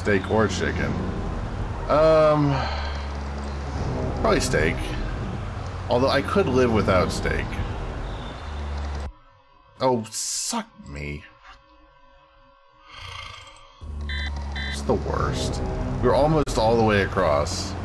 Steak or chicken? Probably steak. Although I could live without steak. Oh, suck me. It's the worst. We're almost all the way across.